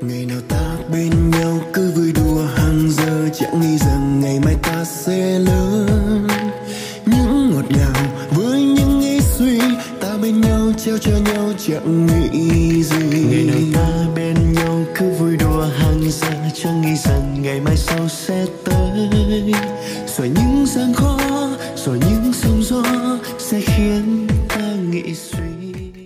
Ngày nào ta bên nhau cứ vui đùa hàng giờ, chẳng nghĩ rằng ngày mai ta sẽ lớn. Những ngọt ngào với những nghĩ suy, ta bên nhau trao cho nhau chẳng nghĩ gì. Ngày nào ta bên nhau cứ vui đùa hàng giờ, chẳng nghĩ rằng ngày mai sau sẽ tới. Rồi những gian khó, rồi những sóng gió sẽ khiến ta nghĩ suy.